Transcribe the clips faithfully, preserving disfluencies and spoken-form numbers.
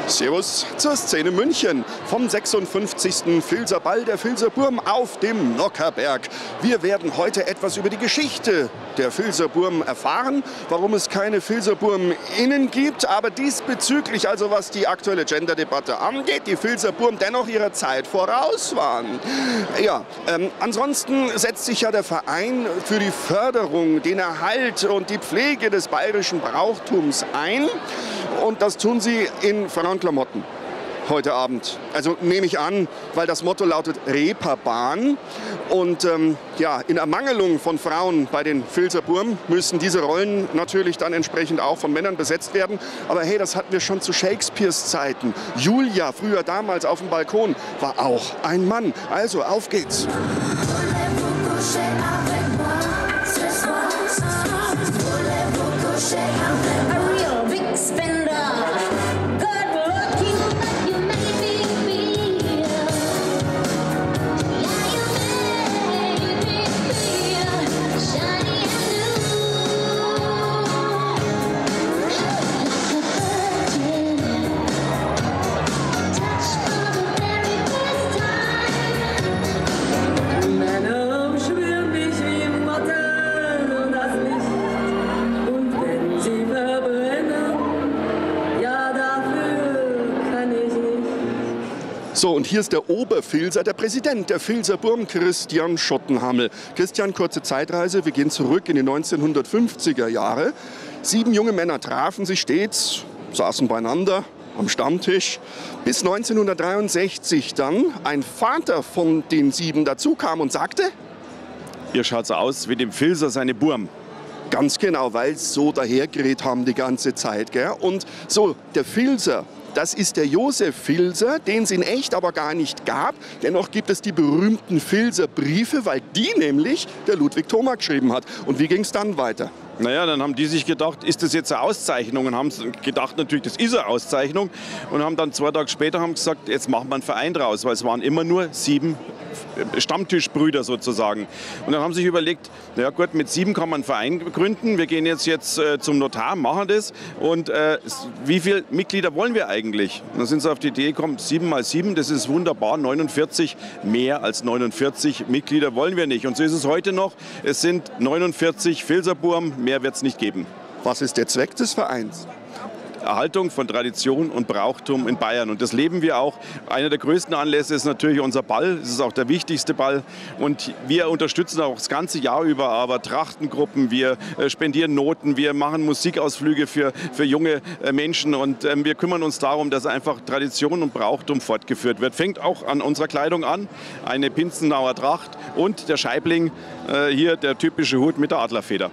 Servus zur Szene München vom sechsundfünfzigsten Filzer Ball der Filzer Burm auf dem Nockherberg. Wir werden heute etwas über die Geschichte der Filzer Burm erfahren, warum es keine Filzer Burm-Innen gibt, aber diesbezüglich, also was die aktuelle Gender-Debatte angeht, die Filzer Burm dennoch ihrer Zeit voraus waren. Ja, ähm, ansonsten setzt sich ja der Verein für die Förderung, den Erhalt und die Pflege des bayerischen Brauchtums ein. Und das tun sie in Frauenklamotten heute Abend. Also nehme ich an, weil das Motto lautet Reeperbahn. Und ähm, ja, in Ermangelung von Frauen bei den Filzer Burm müssen diese Rollen natürlich dann entsprechend auch von Männern besetzt werden. Aber hey, das hatten wir schon zu Shakespeares Zeiten. Julia, früher damals auf dem Balkon, war auch ein Mann. Also auf geht's. So, und hier ist der Oberfilzer, der Präsident der Filzer Burm, Christian Schottenhammel. Christian, kurze Zeitreise, wir gehen zurück in die neunzehnhundertfünfziger Jahre. Sieben junge Männer trafen sich stets, saßen beieinander am Stammtisch, bis neunzehnhundertdreiundsechzig dann ein Vater von den sieben dazu kam und sagte: Ihr schaut so aus wie dem Filzer seine Burm. Ganz genau, weil sie so dahergeredet haben die ganze Zeit. Gell? Und so, der Filzer, das ist der Josef Filzer, den es in echt aber gar nicht gab. Dennoch gibt es die berühmten Filzer Briefe, weil die nämlich der Ludwig Thoma geschrieben hat. Und wie ging es dann weiter? Naja, dann haben die sich gedacht, ist das jetzt eine Auszeichnung? Und haben gedacht, natürlich, das ist eine Auszeichnung. Und haben dann zwei Tage später haben gesagt, jetzt machen wir einen Verein draus, weil es waren immer nur sieben Stammtischbrüder sozusagen. Und dann haben sie sich überlegt, naja gut, mit sieben kann man einen Verein gründen. Wir gehen jetzt, jetzt äh, zum Notar, machen das. Und äh, wie viele Mitglieder wollen wir eigentlich? Und dann sind sie auf die Idee gekommen, sieben mal sieben, das ist wunderbar, neunundvierzig. Mehr als neunundvierzig Mitglieder wollen wir nicht. Und so ist es heute noch. Es sind neunundvierzig Filzer Burm, mehr wird es nicht geben. Was ist der Zweck des Vereins? Erhaltung von Tradition und Brauchtum in Bayern. Und das leben wir auch. Einer der größten Anlässe ist natürlich unser Ball. Das ist auch der wichtigste Ball. Und wir unterstützen auch das ganze Jahr über aber Trachtengruppen. Wir spendieren Noten. Wir machen Musikausflüge für, für junge Menschen. Und ähm, wir kümmern uns darum, dass einfach Tradition und Brauchtum fortgeführt wird. Fängt auch an unserer Kleidung an. Eine Pinzenauer Tracht und der Scheibling, äh, hier der typische Hut mit der Adlerfeder.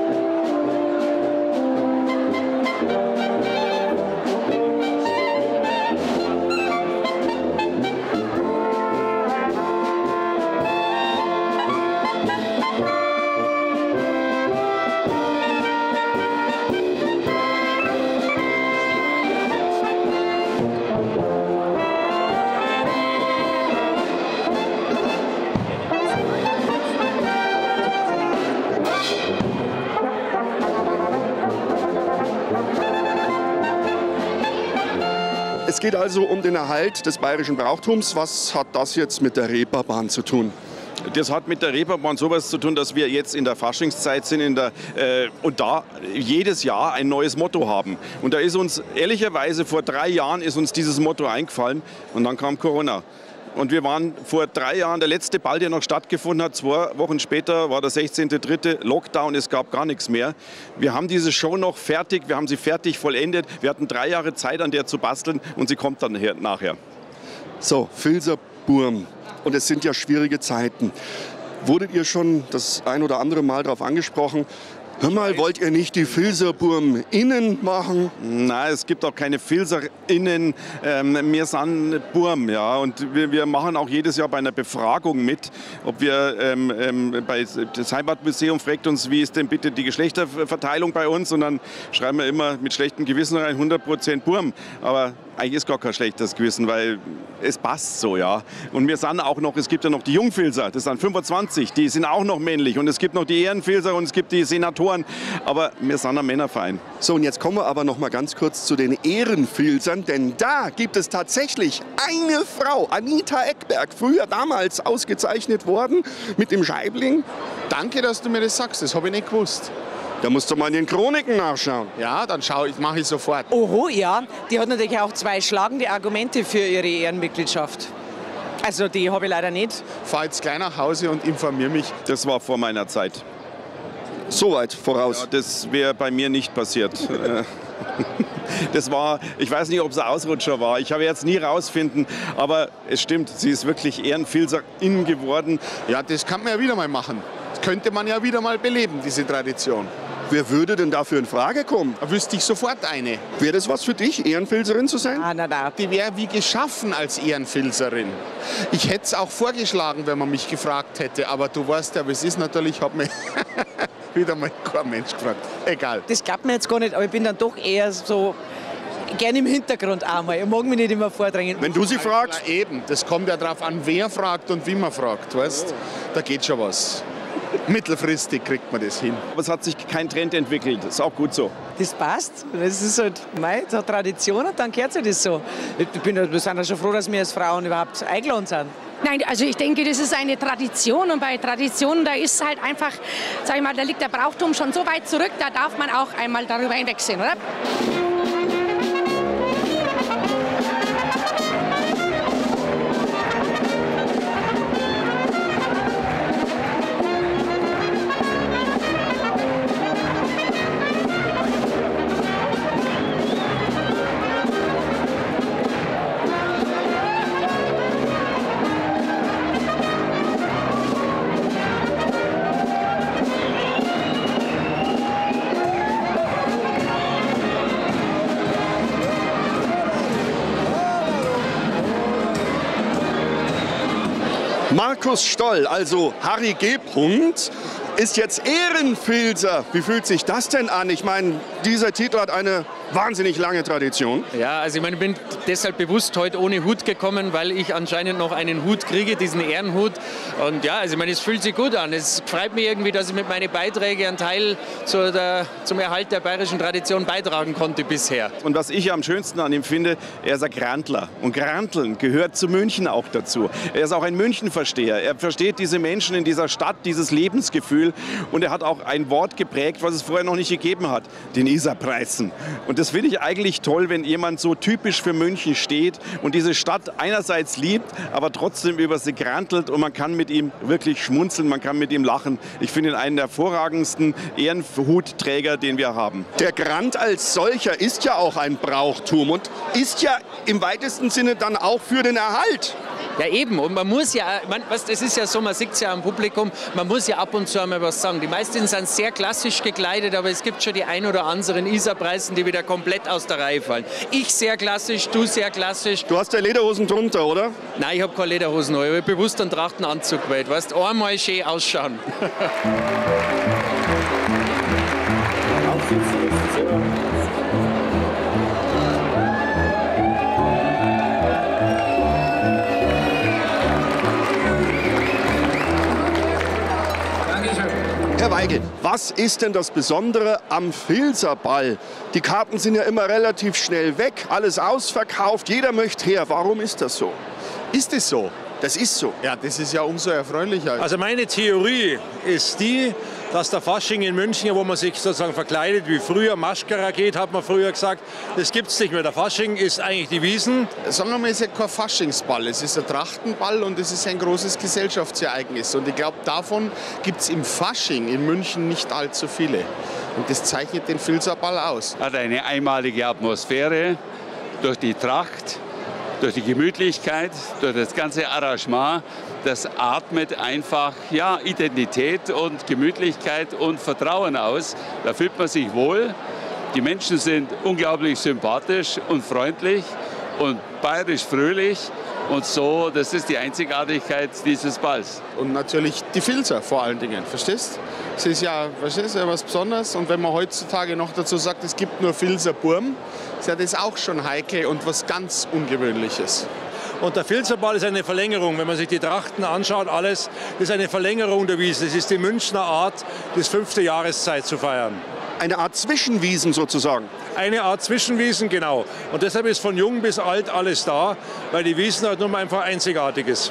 Es geht also um den Erhalt des bayerischen Brauchtums. Was hat das jetzt mit der Reeperbahn zu tun? Das hat mit der Reeperbahn sowas zu tun, dass wir jetzt in der Faschingszeit sind in der, äh, und da jedes Jahr ein neues Motto haben. Und da ist uns ehrlicherweise vor drei Jahren ist uns dieses Motto eingefallen und dann kam Corona. Und wir waren vor drei Jahren, der letzte Ball, der noch stattgefunden hat, zwei Wochen später war der sechzehnte dritte Lockdown, es gab gar nichts mehr. Wir haben diese Show noch fertig, wir haben sie fertig vollendet. Wir hatten drei Jahre Zeit, an der zu basteln und sie kommt dann nachher. So, Filzer Burm. Und es sind ja schwierige Zeiten. Wurdet ihr schon das ein oder andere Mal darauf angesprochen? Hör mal, wollt ihr nicht die Filzer Burm innen machen? Nein, es gibt auch keine Filzer innen. Ähm, wir sind Burm, ja. Und wir, wir machen auch jedes Jahr bei einer Befragung mit, ob wir ähm, ähm, bei das Heimatmuseum fragt uns, wie ist denn bitte die Geschlechterverteilung bei uns? Und dann schreiben wir immer mit schlechtem Gewissen rein hundert Prozent Burm. Aber eigentlich ist gar kein schlechtes Gewissen, weil es passt so, ja. Und wir sind auch noch, es gibt ja noch die Jungfilzer, das sind fünfundzwanzig, die sind auch noch männlich. Und es gibt noch die Ehrenfilzer und es gibt die Senatoren, aber wir sind ein Männerverein. So, und jetzt kommen wir aber noch mal ganz kurz zu den Ehrenfilzern, denn da gibt es tatsächlich eine Frau, Anita Eckberg, früher damals ausgezeichnet worden mit dem Scheibling. Danke, dass du mir das sagst, das habe ich nicht gewusst. Da musst du mal in den Chroniken nachschauen. Ja, dann schau ich, mache ich sofort. Oho, ja. Die hat natürlich auch zwei schlagende Argumente für ihre Ehrenmitgliedschaft. Also die habe ich leider nicht. Fahr jetzt gleich nach Hause und informiere mich. Das war vor meiner Zeit. So weit voraus. Ja, das wäre bei mir nicht passiert. Das war, ich weiß nicht, ob es ein Ausrutscher war. Ich habe jetzt nie rausfinden, aber es stimmt, sie ist wirklich Ehrenfilzerin geworden. Ja, das kann man ja wieder mal machen. Das könnte man ja wieder mal beleben, diese Tradition. Wer würde denn dafür in Frage kommen? Da wüsste ich sofort eine. Wäre das was für dich, Ehrenfilzerin zu sein? Ah, na, na. Die wäre wie geschaffen als Ehrenfilzerin. Ich hätte es auch vorgeschlagen, wenn man mich gefragt hätte. Aber du weißt ja, wie es ist natürlich, ich habe mich wieder mal kein Mensch gefragt. Egal. Das klappt mir jetzt gar nicht, aber ich bin dann doch eher so gerne im Hintergrund einmal. Ich mag mich nicht immer vordrängen. Wenn du sie fragst? Na eben, das kommt ja darauf an, wer fragt und wie man fragt. Weißt? Da geht schon was. Mittelfristig kriegt man das hin. Aber es hat sich kein Trend entwickelt. Das ist auch gut so. Das passt. Das ist halt mei, so Tradition und dann gehört sich das so. Ich bin, wir sind ja schon froh, dass wir als Frauen überhaupt eingeladen sind. Nein, also ich denke, das ist eine Tradition und bei Traditionen, da ist halt einfach, sag ich mal, da liegt der Brauchtum schon so weit zurück, da darf man auch einmal darüber hinwegsehen, oder? Markus Stoll, also Harry G. Punkt, ist jetzt Ehrenfilzer. Wie fühlt sich das denn an? Ich meine, dieser Titel hat eine wahnsinnig lange Tradition. Ja, also ich meine, ich bin deshalb bewusst heute ohne Hut gekommen, weil ich anscheinend noch einen Hut kriege, diesen Ehrenhut. Und ja, also ich meine, es fühlt sich gut an. Es freut mich irgendwie, dass ich mit meinen Beiträgen einen Teil zu der, zum Erhalt der bayerischen Tradition beitragen konnte bisher. Und was ich am schönsten an ihm finde, er ist ein Grantler. Und Granteln gehört zu München auch dazu. Er ist auch ein Münchenversteher. Er versteht diese Menschen in dieser Stadt, dieses Lebensgefühl. Und er hat auch ein Wort geprägt, was es vorher noch nicht gegeben hat, den Isarpreisen. Und das finde ich eigentlich toll, wenn jemand so typisch für München steht und diese Stadt einerseits liebt, aber trotzdem über sie grantelt und man kann mit ihm wirklich schmunzeln, man kann mit ihm lachen. Ich finde ihn einen der hervorragendsten Ehrenhutträger, den wir haben. Der Grant als solcher ist ja auch ein Brauchtum und ist ja im weitesten Sinne dann auch für den Erhalt. Ja eben, und man muss ja, man, was, das ist ja so, man sieht es ja am Publikum, man muss ja ab und zu einmal was sagen. Die meisten sind sehr klassisch gekleidet, aber es gibt schon die ein oder anderen Isarpreisen, die wieder komplett aus der Reihe fallen. Ich sehr klassisch, du sehr klassisch. Du hast ja Lederhosen drunter, oder? Nein, ich habe keine Lederhosen, ich habe bewusst einen Trachtenanzug gewählt, weißt, einmal schön ausschauen. Herr Weigel, was ist denn das Besondere am Filzerball? Die Karten sind ja immer relativ schnell weg, alles ausverkauft, jeder möchte her. Warum ist das so? Ist es so? Das ist so. Ja, das ist ja umso erfreulicher. Also meine Theorie ist die, dass der Fasching in München, wo man sich sozusagen verkleidet wie früher, Maschkara geht, hat man früher gesagt, das gibt es nicht mehr. Der Fasching ist eigentlich die Wiesn. Sagen wir mal, es ist ja kein Faschingsball, es ist ein Trachtenball und es ist ein großes Gesellschaftsereignis. Und ich glaube, davon gibt es im Fasching in München nicht allzu viele. Und das zeichnet den Filzerball aus. Hat eine einmalige Atmosphäre durch die Tracht, durch die Gemütlichkeit, durch das ganze Arrangement. Das atmet einfach ja, Identität und Gemütlichkeit und Vertrauen aus. Da fühlt man sich wohl. Die Menschen sind unglaublich sympathisch und freundlich und bayerisch fröhlich. Und so, das ist die Einzigartigkeit dieses Balls. Und natürlich die Filzer vor allen Dingen, verstehst? Es ist ja, was ist ja was Besonderes. Und wenn man heutzutage noch dazu sagt, es gibt nur Vilser Burm, ist ja das auch schon heikel und was ganz Ungewöhnliches. Und der Vilserball ist eine Verlängerung, wenn man sich die Trachten anschaut, alles, das ist eine Verlängerung der Wiesn. Das ist die Münchner Art, das fünfte Jahreszeit zu feiern. Eine Art Zwischenwiesen sozusagen. Eine Art Zwischenwiesen, genau. Und deshalb ist von jung bis alt alles da, weil die Wiesn halt nun mal einfach einzigartig ist.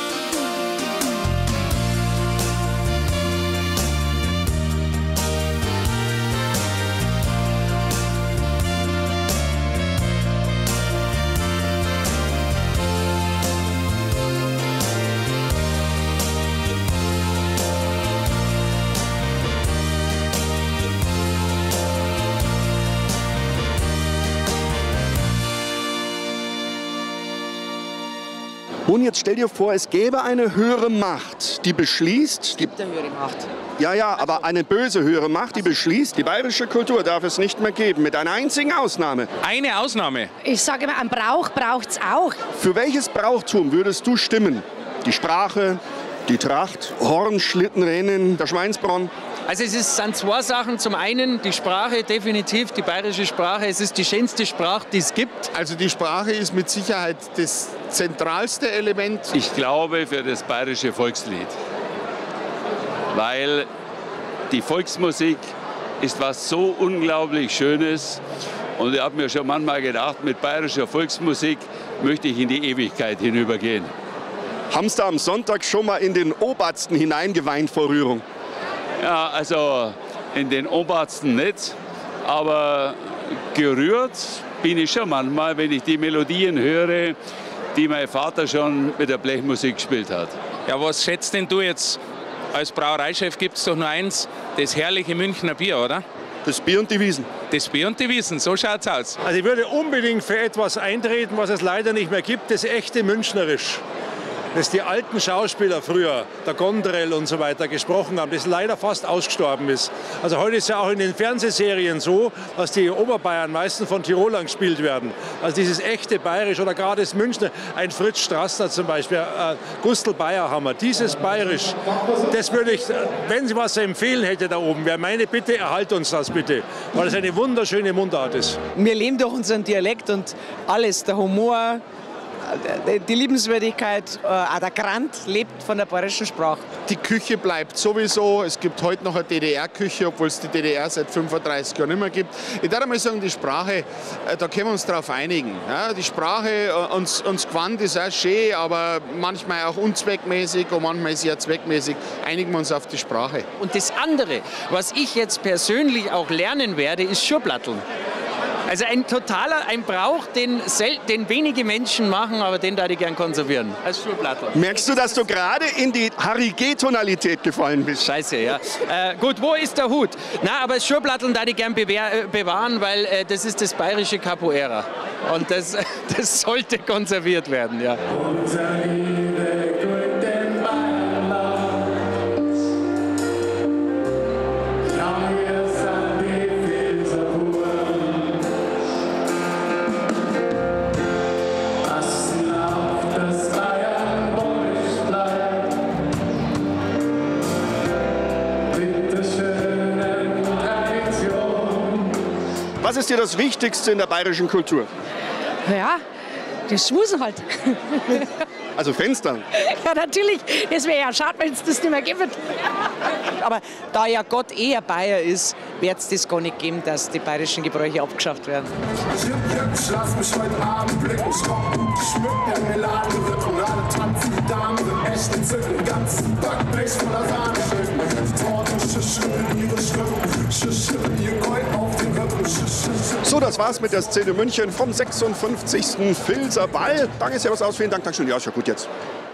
Und jetzt stell dir vor, es gäbe eine höhere Macht, die beschließt... Es gibt eine höhere Macht. Ja, ja, aber eine böse höhere Macht, die beschließt, die bayerische Kultur darf es nicht mehr geben, mit einer einzigen Ausnahme. Eine Ausnahme? Ich sage immer, ein Brauch braucht es auch. Für welches Brauchtum würdest du stimmen? Die Sprache, die Tracht, Hornschlittenrennen, der Schweinsbronn? Also es ist, sind zwei Sachen. Zum einen die Sprache, definitiv die bayerische Sprache. Es ist die schönste Sprache, die es gibt. Also die Sprache ist mit Sicherheit das zentralste Element. Ich glaube für das bayerische Volkslied, weil die Volksmusik ist was so unglaublich Schönes. Und ich habe mir schon manchmal gedacht, mit bayerischer Volksmusik möchte ich in die Ewigkeit hinübergehen. Haben Sie da am Sonntag schon mal in den Obersten hineingeweint vor Rührung? Ja, also in den Obersten nicht, aber gerührt bin ich schon manchmal, wenn ich die Melodien höre, die mein Vater schon mit der Blechmusik gespielt hat. Ja, was schätzt denn du jetzt? Als Brauereichef gibt es doch nur eins, das herrliche Münchner Bier, oder? Das Bier und die Wiesn. Das Bier und die Wiesn, so schaut's aus. Also ich würde unbedingt für etwas eintreten, was es leider nicht mehr gibt, das echte Münchnerisch. Das die alten Schauspieler früher, der Gondrell und so weiter, gesprochen haben, das leider fast ausgestorben ist. Also heute ist ja auch in den Fernsehserien so, dass die Oberbayern meistens von Tirolern gespielt werden. Also dieses echte Bayerisch oder gerade das Münchner, ein Fritz Strassner zum Beispiel, äh, Gustl Bayerhammer, dieses Bayerisch, das würde ich, wenn Sie was zu empfehlen hätte da oben, wäre meine Bitte, erhalt uns das bitte, weil es eine wunderschöne Mundart ist. Wir leben durch unseren Dialekt und alles, der Humor, die Liebenswürdigkeit, auch der Grant lebt von der bayerischen Sprache. Die Küche bleibt sowieso. Es gibt heute noch eine D D R-Küche, obwohl es die D D R seit fünfunddreißig Jahren nicht mehr gibt. Ich darf mal sagen, die Sprache, da können wir uns darauf einigen. Ja, die Sprache, uns, uns Gewand ist auch schön, aber manchmal auch unzweckmäßig und manchmal ist sie ja zweckmäßig. Einigen wir uns auf die Sprache. Und das andere, was ich jetzt persönlich auch lernen werde, ist Schurblatteln. Also ein totaler, ein Brauch, den, den wenige Menschen machen, aber den darf ich gern konservieren. Als Schurblattel. Merkst du, dass du gerade in die Harry G-Tonalität gefallen bist? Scheiße, ja. Äh, gut, wo ist der Hut? Na, aber Schurblatteln darf ich gern bewahren, weil äh, das ist das bayerische Capoeira. Und das, das sollte konserviert werden, ja. Was ist dir das Wichtigste in der bayerischen Kultur? Ja, das Schmusen halt. Also Fenster. Ja, natürlich. Das wäre ja schade, wenn es das nicht mehr gibt. Aber da ja Gott eher Bayer ist, wird es das gar nicht geben, dass die bayerischen Gebräuche abgeschafft werden. Ich lass mich heute Abend blicken, ich rock gut geschmückt, in Meladen wird und alle tanzen, die Damen sind echt entzückend, ganzen Backblech voller Sahnestücken, die Torten schütteln ihre Schrippen, schütteln ihr Gold auf den Rippen. So, das war's mit der Szene München vom sechsundfünfzigsten Vilser Ball. Danke, servus aus, vielen Dank, Dankeschön. Ja, ist ja gut jetzt.